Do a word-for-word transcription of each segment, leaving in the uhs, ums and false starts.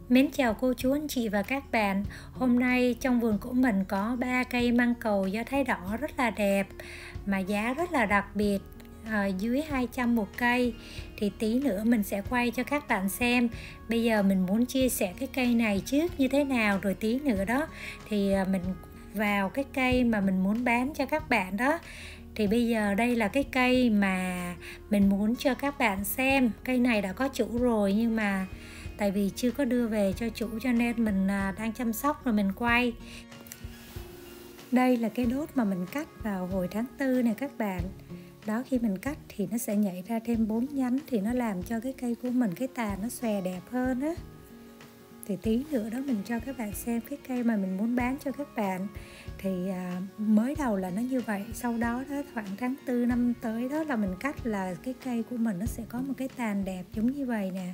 Mến chào cô chú anh chị và các bạn. Hôm nay trong vườn của mình có ba cây măng cầu do thái đỏ rất là đẹp mà giá rất là đặc biệt, à, dưới hai trăm một cây. Thì tí nữa mình sẽ quay cho các bạn xem. Bây giờ mình muốn chia sẻ cái cây này trước như thế nào, rồi tí nữa đó thì mình vào cái cây mà mình muốn bán cho các bạn đó. Thì bây giờ đây là cái cây mà mình muốn cho các bạn xem. Cây này đã có chủ rồi nhưng mà tại vì chưa có đưa về cho chủ cho nên mình đang chăm sóc rồi mình quay. Đây là cái đốt mà mình cắt vào hồi tháng tư này các bạn. Đó, khi mình cắt thì nó sẽ nhảy ra thêm bốn nhánh thì nó làm cho cái cây của mình cái tàn nó xòe đẹp hơn á. Thì tí nữa đó mình cho các bạn xem cái cây mà mình muốn bán cho các bạn. Thì à, mới đầu là nó như vậy, sau đó đó khoảng tháng tư năm tới đó là mình cắt là cái cây của mình nó sẽ có một cái tàn đẹp giống như vậy nè.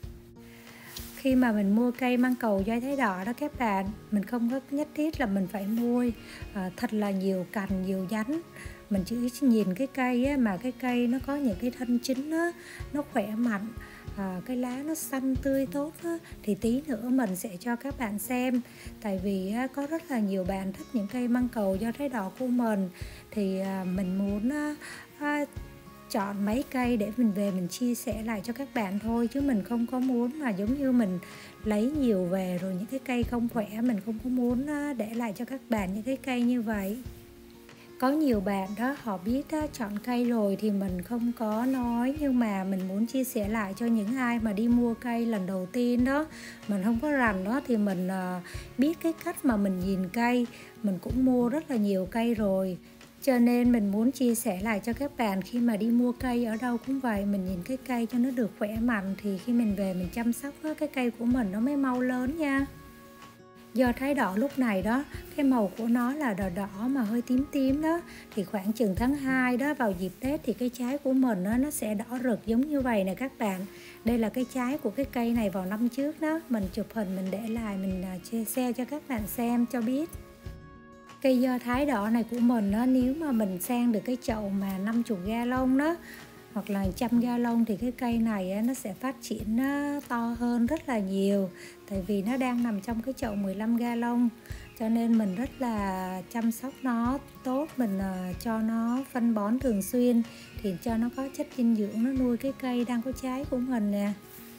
Khi mà mình mua cây măng cầu do thái đỏ đó các bạn, mình không có nhất thiết là mình phải mua à, thật là nhiều cành, nhiều nhánh. Mình chỉ nhìn cái cây á, mà cái cây nó có những cái thân chính á, nó khỏe mạnh, à, cái lá nó xanh tươi tốt á, thì tí nữa mình sẽ cho các bạn xem. Tại vì á, có rất là nhiều bạn thích những cây măng cầu do thái đỏ của mình. Thì à, mình muốn à, à, chọn mấy cây để mình về mình chia sẻ lại cho các bạn thôi, chứ mình không có muốn mà giống như mình lấy nhiều về rồi những cái cây không khỏe mình không có muốn để lại cho các bạn những cái cây như vậy. Có nhiều bạn đó họ biết đó, chọn cây rồi thì mình không có nói, nhưng mà mình muốn chia sẻ lại cho những ai mà đi mua cây lần đầu tiên đó, mình không có rành đó, thì mình biết cái cách mà mình nhìn cây. Mình cũng mua rất là nhiều cây rồi, cho nên mình muốn chia sẻ lại cho các bạn khi mà đi mua cây ở đâu cũng vậy, mình nhìn cái cây cho nó được khỏe mạnh thì khi mình về mình chăm sóc đó, cái cây của mình nó mới mau lớn nha. Do thái đỏ lúc này đó, cái màu của nó là đỏ đỏ mà hơi tím tím đó, thì khoảng chừng tháng hai đó vào dịp Tết thì cái trái của mình đó, nó sẽ đỏ rực giống như vậy nè các bạn. Đây là cái trái của cái cây này vào năm trước đó, mình chụp hình mình để lại mình chia sẻ cho các bạn xem cho biết. Cây do thái đỏ này của mình đó, nếu mà mình sang được cái chậu mà năm mươi gallon đó hoặc là một trăm gallon thì cái cây này nó sẽ phát triển nó to hơn rất là nhiều. Tại vì nó đang nằm trong cái chậu mười lăm gallon, cho nên mình rất là chăm sóc nó tốt. Mình cho nó phân bón thường xuyên thì cho nó có chất dinh dưỡng, nó nuôi cái cây đang có trái của mình nè.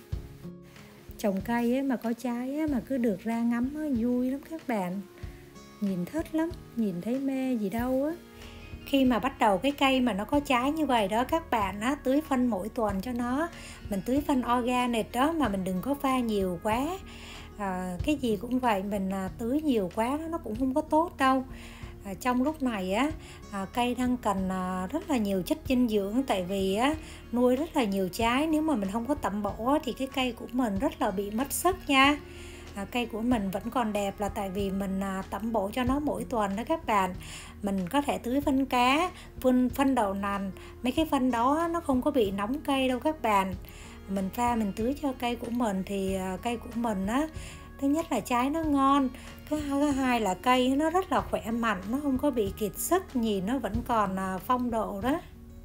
Trồng cây ấy mà có trái ấy mà cứ được ra ngắm ấy, vui lắm các bạn. Nhìn thích lắm, nhìn thấy mê gì đâu á. Khi mà bắt đầu cái cây mà nó có trái như vậy đó các bạn á, tưới phân mỗi tuần cho nó. Mình tưới phân organic đó, mà mình đừng có pha nhiều quá. à, Cái gì cũng vậy, mình à, tưới nhiều quá đó, nó cũng không có tốt đâu. à, Trong lúc này á, à, cây đang cần à, rất là nhiều chất dinh dưỡng. Tại vì á, nuôi rất là nhiều trái, nếu mà mình không có tẩm bổ thì cái cây của mình rất là bị mất sức nha. À, cây của mình vẫn còn đẹp là tại vì mình à, tẩm bổ cho nó mỗi tuần đó các bạn. Mình có thể tưới phân cá, phân, phân đậu nành, mấy cái phân đó nó không có bị nóng cây đâu các bạn. Mình pha mình tưới cho cây của mình thì à, cây của mình á, thứ nhất là trái nó ngon, cái hai là cây nó rất là khỏe mạnh, nó không có bị kiệt sức, nhìn nó vẫn còn à, phong độ đó.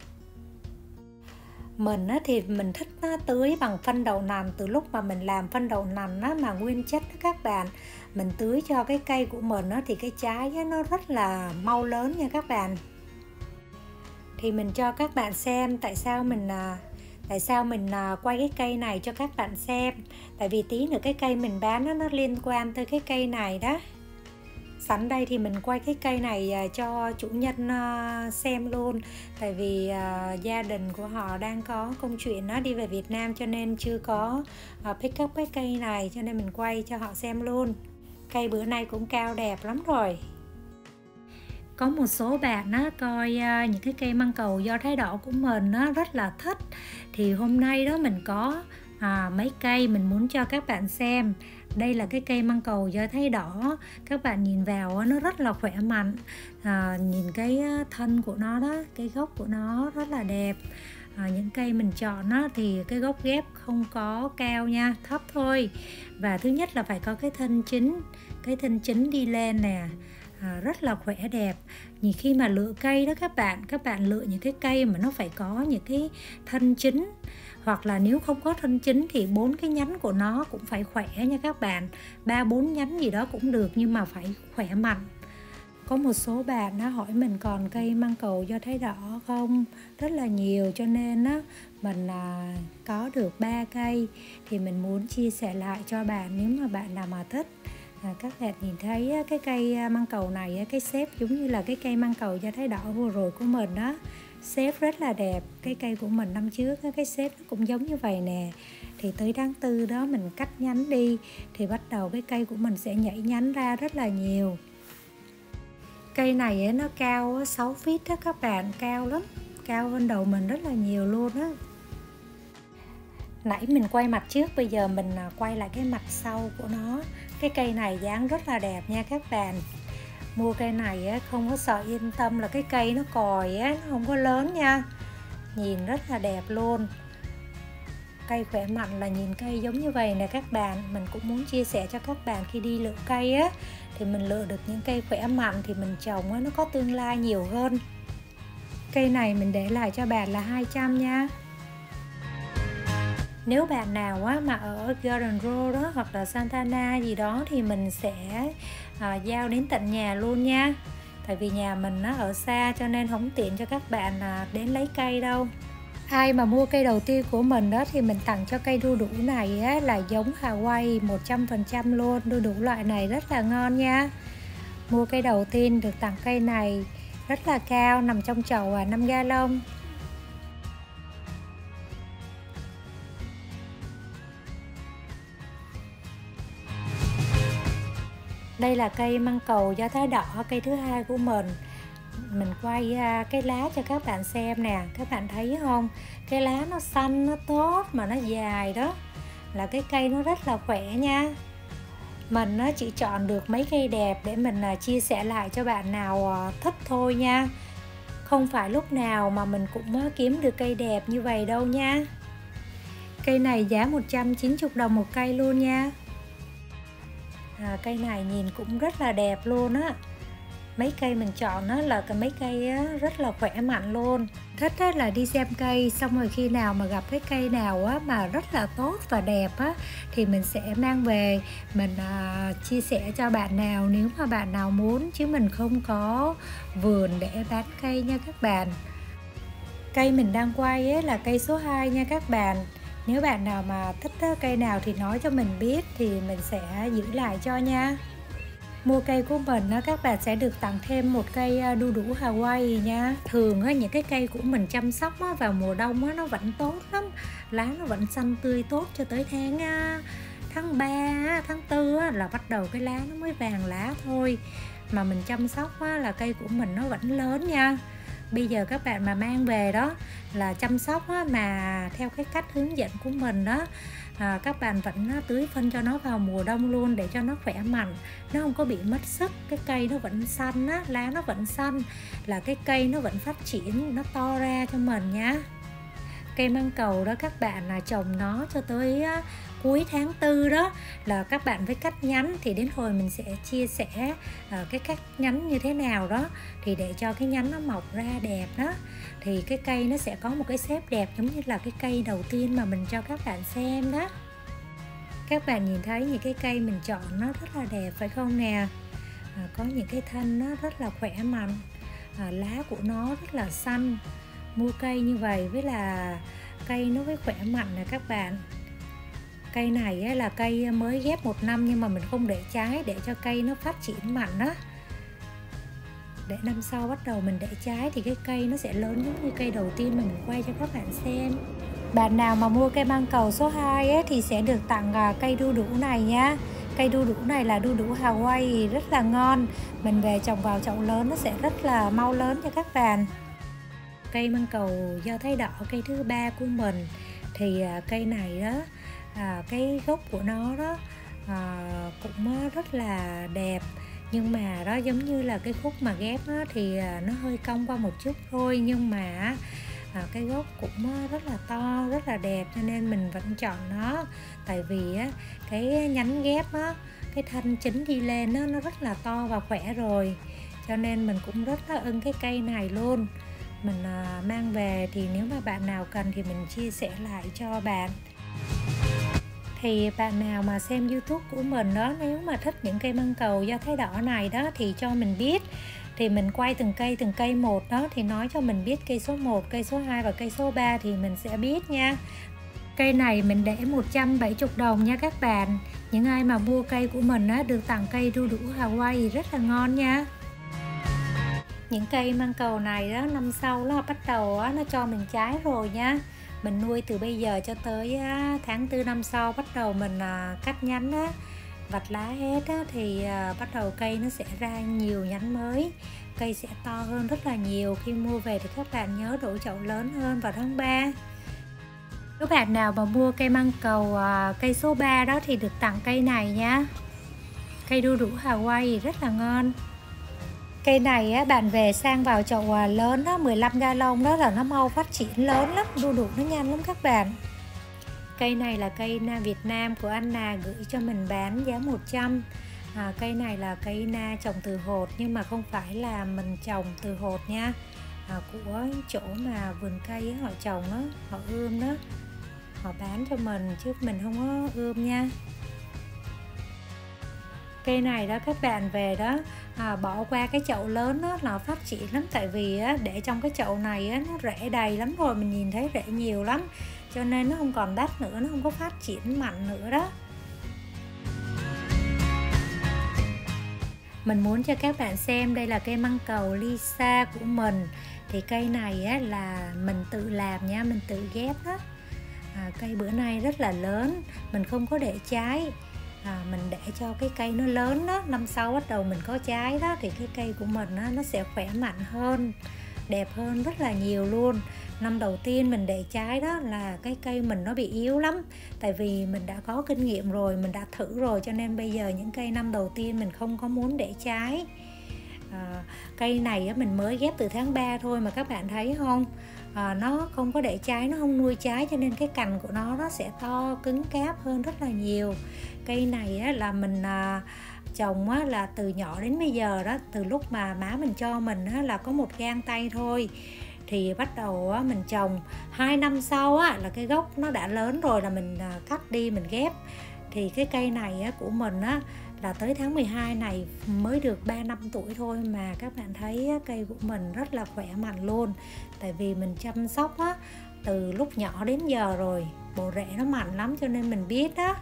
Mình á, thì mình thích á, tưới bằng phân đậu nành. Từ lúc mà mình làm phân đậu nành á, mà nguyên chất đó các bạn, mình tưới cho cái cây của mình á, thì cái trái á, nó rất là mau lớn nha các bạn. Thì mình cho các bạn xem tại sao mình tại sao mình quay cái cây này cho các bạn xem. Tại vì tí nữa cái cây mình bán đó, nó liên quan tới cái cây này đó. Sẵn đây thì mình quay cái cây này cho chủ nhân xem luôn. Tại vì uh, gia đình của họ đang có công chuyện nó đi về Việt Nam, cho nên chưa có uh, pick up cái cây này, cho nên mình quay cho họ xem luôn. Cây bữa nay cũng cao đẹp lắm rồi. Có một số bạn á, coi uh, những cái cây măng cầu do thái đỏ của mình nó rất là thích. Thì hôm nay đó mình có à, mấy cây mình muốn cho các bạn xem. Đây là cái cây măng cầu do thái đỏ. Các bạn nhìn vào nó rất là khỏe mạnh. à, Nhìn cái thân của nó đó, cái gốc của nó rất là đẹp. à, Những cây mình chọn đó, thì cái gốc ghép không có cao nha, thấp thôi. Và thứ nhất là phải có cái thân chính. Cái thân chính đi lên nè, à, rất là khỏe đẹp. Nhìn khi mà lựa cây đó các bạn, các bạn lựa những cái cây mà nó phải có những cái thân chính, Hoặc là nếu không có thân chính thì bốn cái nhánh của nó cũng phải khỏe nha các bạn. Ba bốn nhánh gì đó cũng được, nhưng mà phải khỏe mạnh. Có một số bạn nó hỏi mình còn cây măng cầu do thái đỏ không, rất là nhiều, cho nên á mình à, có được ba cây thì mình muốn chia sẻ lại cho bạn nếu mà bạn nào mà thích. À, các bạn nhìn thấy á, cái cây măng cầu này á, cái xếp giống như là cái cây măng cầu do thái đỏ vừa rồi của mình đó, xếp rất là đẹp. Cái cây của mình năm trước á, cái xếp nó cũng giống như vậy nè. Thì tới tháng tư đó mình cắt nhánh đi thì bắt đầu cái cây của mình sẽ nhảy nhánh ra rất là nhiều. Cây này nó cao sáu feet đó các bạn, cao lắm, cao hơn đầu mình rất là nhiều luôn á. Nãy mình quay mặt trước, bây giờ mình quay lại cái mặt sau của nó. Cái cây này dáng rất là đẹp nha các bạn. Mua cây này không có sợ, yên tâm là cái cây nó còi á, nó không có lớn nha. Nhìn rất là đẹp luôn. Cây khỏe mạnh là nhìn cây giống như vậy nè các bạn. Mình cũng muốn chia sẻ cho các bạn khi đi lựa cây á, thì mình lựa được những cây khỏe mạnh thì mình trồng á, nó có tương lai nhiều hơn. Cây này mình để lại cho bạn là hai trăm nha. Nếu bạn nào á, mà ở Garden Road đó hoặc là Santana gì đó thì mình sẽ à, giao đến tận nhà luôn nha. Tại vì nhà mình nó ở xa cho nên không tiện cho các bạn à, đến lấy cây đâu. Ai mà mua cây đầu tiên của mình đó thì mình tặng cho cây đu đủ này á, là giống Hawaii một trăm phần trăm luôn. Đu đủ loại này rất là ngon nha. Mua cây đầu tiên được tặng cây này rất là cao, nằm trong chậu à, năm gallon. Đây là cây măng cầu do thái đỏ, cây thứ hai của mình. Mình quay cái lá cho các bạn xem nè, các bạn thấy không? Cái lá nó xanh, nó tốt mà nó dài đó, là cái cây nó rất là khỏe nha. Mình nó chỉ chọn được mấy cây đẹp để mình chia sẻ lại cho bạn nào thích thôi nha. Không phải lúc nào mà mình cũng kiếm được cây đẹp như vậy đâu nha. Cây này giá một trăm chín mươi đồng một cây luôn nha. À, cây này nhìn cũng rất là đẹp luôn á. Mấy cây mình chọn á, là cái mấy cây á, rất là khỏe mạnh luôn. Thích á, là đi xem cây, xong rồi khi nào mà gặp cái cây nào á, mà rất là tốt và đẹp á, thì mình sẽ mang về mình à, chia sẻ cho bạn nào nếu mà bạn nào muốn, chứ mình không có vườn để bán cây nha các bạn. Cây mình đang quay á, là cây số hai nha các bạn. Nếu bạn nào mà thích cây nào thì nói cho mình biết thì mình sẽ giữ lại cho nha. Mua cây của mình các bạn sẽ được tặng thêm một cây đu đủ Hawaii nha. Thường những cái cây của mình chăm sóc vào mùa đông nó vẫn tốt lắm, lá nó vẫn xanh tươi tốt cho tới tháng tháng ba, tháng tư là bắt đầu cái lá nó mới vàng lá thôi. Mà mình chăm sóc là cây của mình nó vẫn lớn nha. Bây giờ các bạn mà mang về đó là chăm sóc mà theo cái cách hướng dẫn của mình đó, à, các bạn vẫn tưới phân cho nó vào mùa đông luôn để cho nó khỏe mạnh, nó không có bị mất sức. Cái cây nó vẫn xanh á, lá nó vẫn xanh, là cái cây nó vẫn phát triển, nó to ra cho mình nhá. Cây măng cầu đó các bạn là trồng nó cho tới á, cuối tháng tư đó là các bạn với cắt nhánh, thì đến hồi mình sẽ chia sẻ uh, cái cắt nhánh như thế nào đó, thì để cho cái nhánh nó mọc ra đẹp đó, thì cái cây nó sẽ có một cái xếp đẹp giống như là cái cây đầu tiên mà mình cho các bạn xem đó. Các bạn nhìn thấy những cái cây mình chọn nó rất là đẹp phải không nè. À, có những cái thân nó rất là khỏe mạnh, à, lá của nó rất là xanh. Mua cây như vậy với là cây nó mới khỏe mạnh nè các bạn. Cây này là cây mới ghép một năm nhưng mà mình không để trái để cho cây nó phát triển mạnh đó. Để năm sau bắt đầu mình để trái thì cái cây nó sẽ lớn giống như cây đầu tiên mà mình quay cho các bạn xem. Bạn nào mà mua cây măng cầu số hai ấy, thì sẽ được tặng cây đu đủ này nhá. Cây đu đủ này là đu đủ Hawaii rất là ngon. Mình về trồng vào chậu lớn nó sẽ rất là mau lớn cho các bạn. Cây măng cầu do thái đỏ cây thứ ba của mình, thì cây này đó, à, cái gốc của nó đó à, cũng rất là đẹp, nhưng mà đó giống như là cái khúc mà ghép đó, thì nó hơi cong qua một chút thôi, nhưng mà à, cái gốc cũng rất là to, rất là đẹp, cho nên mình vẫn chọn nó. Tại vì á, cái nhánh ghép á, cái thân chính đi lên đó, nó rất là to và khỏe rồi, cho nên mình cũng rất là ưng cái cây này luôn. mình à, mang về, thì nếu mà bạn nào cần thì mình chia sẻ lại cho bạn. Thì bạn nào mà xem YouTube của mình đó, nếu mà thích những cây măng cầu do thái đỏ này đó thì cho mình biết, thì mình quay từng cây từng cây một đó, thì nói cho mình biết cây số một, cây số hai và cây số ba thì mình sẽ biết nha. Cây này mình để một trăm bảy mươi đồng nha các bạn. Những ai mà mua cây của mình á, được tặng cây đu đủ Hawaii rất là ngon nha. Những cây măng cầu này đó, năm sau nó bắt đầu á, nó cho mình trái rồi nha. Mình nuôi từ bây giờ cho tới á, tháng tư năm sau bắt đầu mình à, cắt nhánh á, vặt lá hết á, thì à, bắt đầu cây nó sẽ ra nhiều nhánh mới. Cây sẽ to hơn rất là nhiều. Khi mua về thì các bạn nhớ đổ chậu lớn hơn vào tháng ba. Các bạn nào mà mua cây măng cầu à, cây số ba đó thì được tặng cây này nha. Cây đu đủ Hawaii rất là ngon. Cây này á, bạn về sang vào chậu à, lớn đó, mười lăm gallon đó là nó mau phát triển lớn lắm, đu đủ nó nhanh lắm các bạn. Cây này là cây na Việt Nam của anh Nà gửi cho mình bán giá một trăm. À, cây này là cây na trồng từ hột, nhưng mà không phải là mình trồng từ hột nha. À, của chỗ mà vườn cây họ trồng đó, họ ươm đó, họ bán cho mình chứ mình không có ươm nha. Cây này đó các bạn về đó à, bỏ qua cái chậu lớn đó là phát triển lắm, tại vì á, để trong cái chậu này á, nó rễ đầy lắm rồi, mình nhìn thấy rễ nhiều lắm, cho nên nó không còn đắt nữa, nó không có phát triển mạnh nữa đó. Mình muốn cho các bạn xem đây là cây măng cầu Lisa của mình. Thì cây này á, là mình tự làm nha, mình tự ghép đó. À, cây bữa nay rất là lớn, mình không có để trái. À, mình để cho cái cây nó lớn đó, năm sau bắt đầu mình có trái đó thì cái cây của mình á, nó sẽ khỏe mạnh hơn, đẹp hơn rất là nhiều luôn. Năm đầu tiên mình để trái đó là cái cây mình nó bị yếu lắm, tại vì mình đã có kinh nghiệm rồi, mình đã thử rồi, cho nên bây giờ những cây năm đầu tiên mình không có muốn để trái. À, cây này á, mình mới ghép từ tháng ba thôi mà các bạn thấy không, à, nó không có để trái, nó không nuôi trái, cho nên cái cành của nó nó sẽ to cứng cáp hơn rất là nhiều. Cây này á, là mình à, trồng á, là từ nhỏ đến bây giờ đó, từ lúc mà má mình cho mình á, là có một gang tay thôi, thì bắt đầu á, mình trồng hai năm sau á, là cái gốc nó đã lớn rồi là mình à, cắt đi mình ghép. Thì cái cây này á, của mình á, là tới tháng mười hai này mới được ba năm tuổi thôi mà các bạn thấy á, cây của mình rất là khỏe mạnh luôn, tại vì mình chăm sóc á, từ lúc nhỏ đến giờ rồi, bộ rễ nó mạnh lắm cho nên mình biết đó.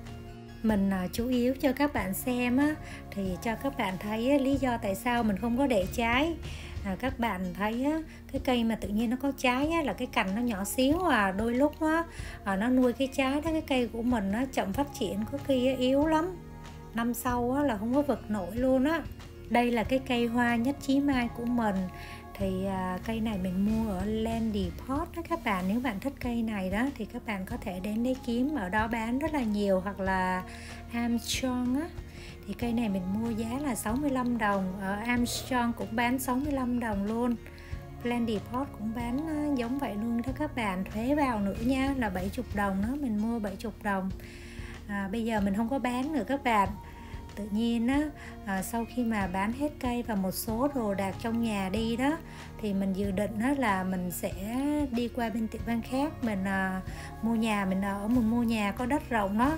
Mình à, chú yếu cho các bạn xem á, thì cho các bạn thấy á, lý do tại sao mình không có để trái. À, các bạn thấy á, cái cây mà tự nhiên nó có trái á, là cái cành nó nhỏ xíu à, đôi lúc á, à, nó nuôi cái trái đó, cái cây của mình nó chậm phát triển, có khi á, yếu lắm, năm sau á, là không có vực nổi luôn á. Đây là cái cây hoa nhất trí mai của mình. Thì à, cây này mình mua ở Landy Pot đó các bạn. Nếu bạn thích cây này đó thì các bạn có thể đến đấy kiếm, ở đó bán rất là nhiều, hoặc là Armstrong á. Thì cây này mình mua giá là sáu mươi lăm đồng, ở Armstrong cũng bán sáu mươi lăm đồng luôn. Landy Pot cũng bán giống vậy luôn đó các bạn, thuế vào nữa nha, là bảy mươi đồng đó, mình mua bảy mươi đồng. À, bây giờ mình không có bán nữa các bạn. Tự nhiên á, à, sau khi mà bán hết cây và một số đồ đạc trong nhà đi đó, thì mình dự định đó là mình sẽ đi qua bên tiệm vàng khác, mình à, mua nhà mình ở, mình mua nhà có đất rộng đó.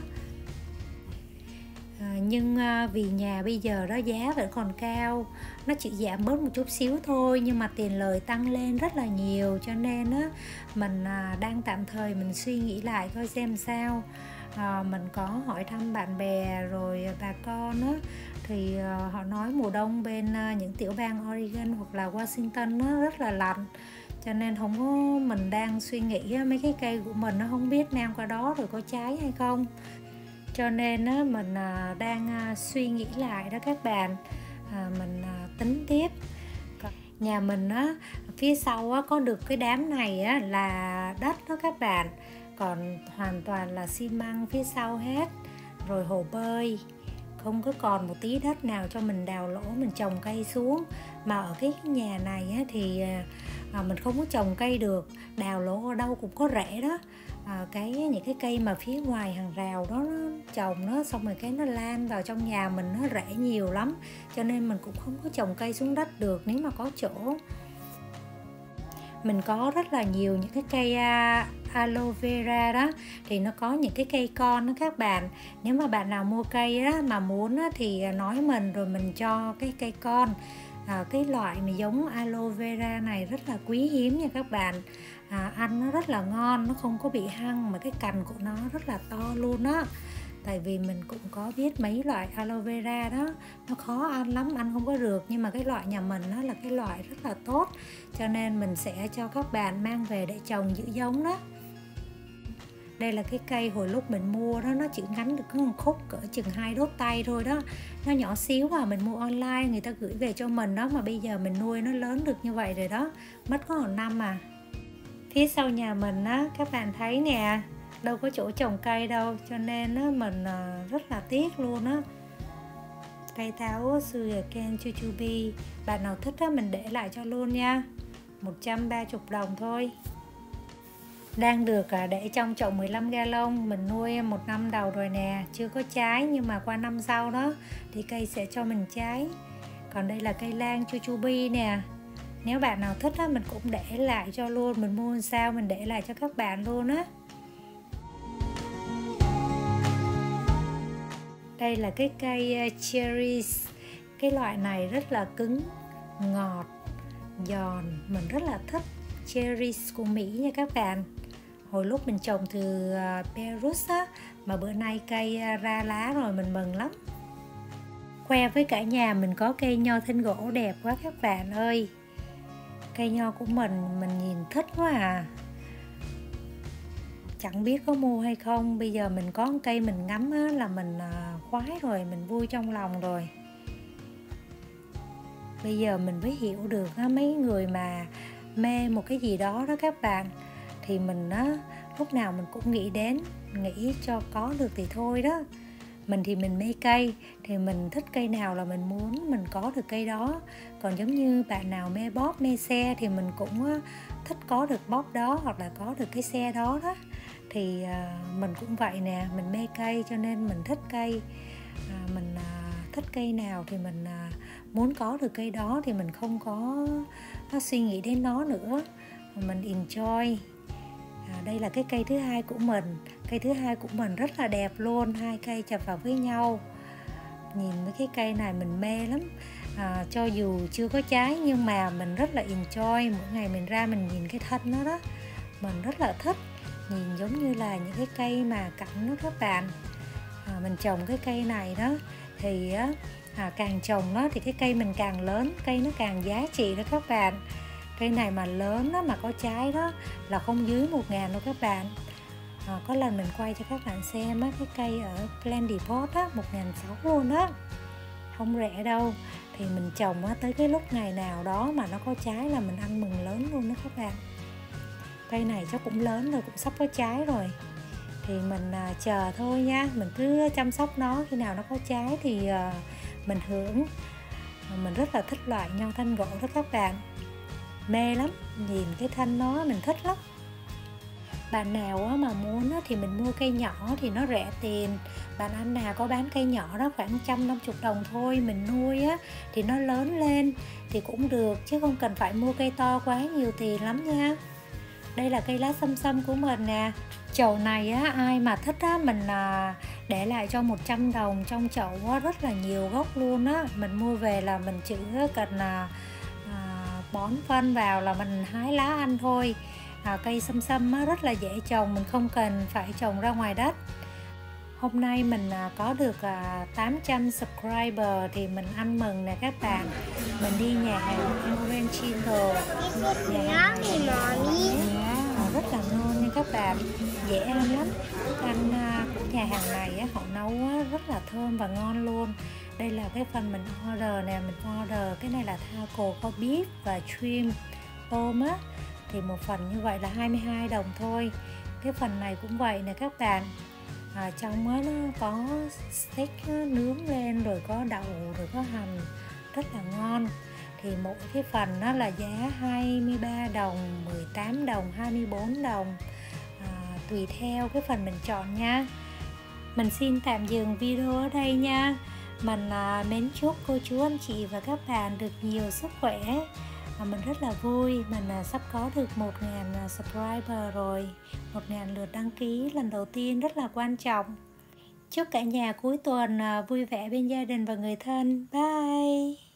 À, nhưng à, vì nhà bây giờ đó giá vẫn còn cao, nó chỉ giảm bớt một chút xíu thôi, nhưng mà tiền lời tăng lên rất là nhiều, cho nên á, mình à, đang tạm thời mình suy nghĩ lại coi xem sao. À, mình có hỏi thăm bạn bè rồi bà con á, thì uh, họ nói mùa đông bên uh, những tiểu bang Oregon hoặc là Washington nó rất là lạnh, cho nên không có, mình đang suy nghĩ uh, mấy cái cây của mình nó không biết mang qua đó rồi có trái hay không, cho nên uh, mình uh, đang uh, suy nghĩ lại đó các bạn. uh, mình uh, tính tiếp. Nhà mình á, phía sau á, có được cái đám này á, là đất đó các bạn, còn hoàn toàn là xi măng phía sau hết, rồi hồ bơi, không có còn một tí đất nào cho mình đào lỗ mình trồng cây xuống. Mà ở cái nhà này á, thì à, mình không có trồng cây được, đào lỗ ở đâu cũng có rễ đó. À, cái những cái cây mà phía ngoài hàng rào đó nó trồng nó xong rồi cái nó lan vào trong nhà mình, nó rễ nhiều lắm, cho nên mình cũng không có trồng cây xuống đất được nếu mà có chỗ. Mình có rất là nhiều những cái cây uh, aloe vera đó, thì nó có những cái cây con đó các bạn. Nếu mà bạn nào mua cây đó mà muốn đó, thì nói mình rồi mình cho cái cây con. À, cái loại mà giống aloe vera này rất là quý hiếm nha các bạn. À, ăn nó rất là ngon, nó không có bị hăng, mà cái cành của nó rất là to luôn á. Tại vì mình cũng có biết mấy loại aloe vera đó nó khó ăn lắm, ăn không có được. Nhưng mà cái loại nhà mình nó là cái loại rất là tốt, cho nên mình sẽ cho các bạn mang về để trồng giữ giống đó. Đây là cái cây hồi lúc mình mua đó, nó chỉ ngắn được có một khúc cỡ chừng hai đốt tay thôi đó. Nó nhỏ xíu mà mình mua online, người ta gửi về cho mình đó. Mà bây giờ mình nuôi nó lớn được như vậy rồi đó. Mất có một năm à. Phía sau nhà mình á, các bạn thấy nè, đâu có chỗ trồng cây đâu, cho nên á, mình rất là tiếc luôn á. Cây táo Sugarcane Jujube, bạn nào thích á, mình để lại cho luôn nha. Một trăm ba mươi đồng thôi. Đang được để trong chậu mười lăm gallon. Mình nuôi một năm đầu rồi nè, chưa có trái, nhưng mà qua năm sau đó thì cây sẽ cho mình trái. Còn đây là cây lan Jujube nè. Nếu bạn nào thích á, mình cũng để lại cho luôn. Mình mua sao mình để lại cho các bạn luôn á. Đây là cái cây cherries. Cái loại này rất là cứng, ngọt, giòn. Mình rất là thích cherries của Mỹ nha các bạn. Hồi lúc mình trồng từ Beirut á, mà bữa nay cây ra lá rồi mình mừng lắm. Khoe với cả nhà mình có cây nho thân gỗ đẹp quá các bạn ơi. Cây nho của mình mình nhìn thích quá à. Chẳng biết có mua hay không. Bây giờ mình có cây mình ngắm á, là mình khoái rồi, mình vui trong lòng rồi. Bây giờ mình mới hiểu được á, mấy người mà mê một cái gì đó đó các bạn, thì mình á, lúc nào mình cũng nghĩ đến, nghĩ cho có được thì thôi đó. Mình thì mình mê cây, thì mình thích cây nào là mình muốn mình có được cây đó. Còn giống như bạn nào mê bóp, mê xe thì mình cũng á, thích có được bóp đó, hoặc là có được cái xe đó đó. Thì à, mình cũng vậy nè, mình mê cây cho nên mình thích cây. à, Mình à, thích cây nào thì mình à, muốn có được cây đó, thì mình không có, có suy nghĩ đến nó nữa, mình enjoy. À, đây là cái cây thứ hai của mình. Cây thứ hai của mình rất là đẹp luôn, hai cây chập vào với nhau. Nhìn mấy cái cây này mình mê lắm. À, cho dù chưa có trái nhưng mà mình rất là enjoy. Mỗi ngày mình ra mình nhìn cái thân nó đó, mình rất là thích. Nhìn giống như là những cái cây mà cảnh đó các bạn. À, mình trồng cái cây này đó thì à, càng trồng nó thì cái cây mình càng lớn, cây nó càng giá trị đó các bạn. Cây này mà lớn đó, mà có trái đó là không dưới một ngàn đâu các bạn. À, có lần mình quay cho các bạn xem á, cái cây ở Plenty Pot á, một ngàn sáu luôn á, không rẻ đâu. Thì mình trồng á, tới cái lúc ngày nào đó mà nó có trái là mình ăn mừng lớn luôn đó các bạn. Cây này chắc cũng lớn rồi, cũng sắp có trái rồi. Thì mình à, chờ thôi nha, mình cứ chăm sóc nó, khi nào nó có trái thì à, mình hưởng. Mình rất là thích loại nho thanh gỗ đó các bạn, mê lắm, nhìn cái thân nó mình thích lắm. Bạn nào mà muốn thì mình mua cây nhỏ thì nó rẻ tiền. Bạn anh nào có bán cây nhỏ đó khoảng một trăm năm mươi đồng thôi, mình nuôi á thì nó lớn lên thì cũng được, chứ không cần phải mua cây to quá nhiều tiền lắm nha. Đây là cây lá xăm xăm của mình nè. Chậu này á, ai mà thích á, mình à, để lại cho một trăm đồng. Trong chậu á, rất là nhiều gốc luôn á. Mình mua về là mình chỉ cần à, à, bón phân vào là mình hái lá ăn thôi. à, Cây xăm xăm á, rất là dễ trồng, mình không cần phải trồng ra ngoài đất. Hôm nay mình à, có à, tám trăm subscriber thì mình ăn mừng nè các bạn. Mình đi nhà hàng Oriental, nhà hàng này rất là ngon nha các bạn, dễ ăn lắm. Thức ăn của nhà hàng này á, họ nấu á, rất là thơm và ngon luôn. Đây là cái phần mình order nè, mình order cái này là taco có beef và shrimp tôm á, thì một phần như vậy là hai mươi hai đồng thôi. Cái phần này cũng vậy nè các bạn. À, trong đó nó có steak nướng lên, rồi có đậu, rồi có hành, rất là ngon. Thì mỗi cái phần nó là giá hai mươi ba đồng, mười tám đồng, hai mươi bốn đồng, à, tùy theo cái phần mình chọn nha. Mình xin tạm dừng video ở đây nha. Mình à, mến chúc cô chú anh chị và các bạn được nhiều sức khỏe, và mình rất là vui. Mình à, sắp có được một nghìn à, subscriber rồi, một nghìn lượt đăng ký lần đầu tiên rất là quan trọng. Chúc cả nhà cuối tuần à, vui vẻ bên gia đình và người thân. Bye.